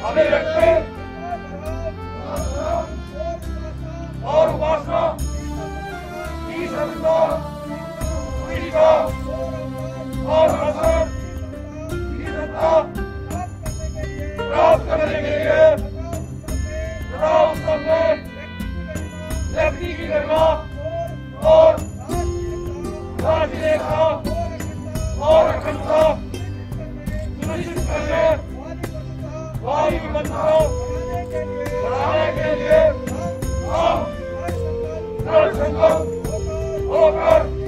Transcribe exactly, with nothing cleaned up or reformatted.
अभिव्यक्ति और उपासना की सत्ता विश्वा और असर की सत्ता प्राप्त करने के लिए तथा उस पर व्यक्ति की गरिमा और राज्य एकता और अखंडता सुनिश्चित करने वायु मंत्र बढ़ाने के लिए हम दृढ़ संकल्प होकर